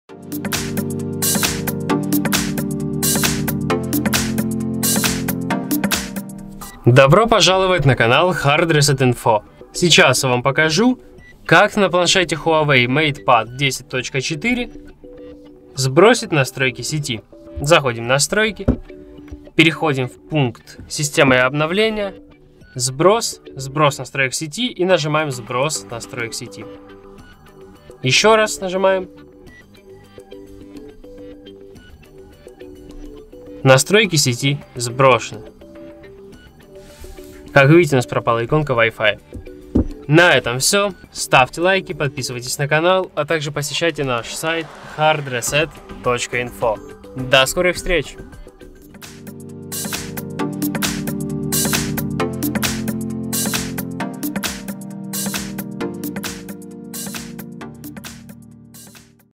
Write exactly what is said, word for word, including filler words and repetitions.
Добро пожаловать на канал Hard Reset Info. Сейчас я вам покажу, как на планшете Huawei MatePad десять точка четыре сбросить настройки сети. Заходим в настройки, переходим в пункт системы обновления, сброс, сброс настроек сети и нажимаем сброс настроек сети. Еще раз нажимаем. Настройки сети сброшены. Как вы видите, у нас пропала иконка Wi-Fi. На этом все. Ставьте лайки, подписывайтесь на канал, а также посещайте наш сайт hard reset точка info. До скорых встреч!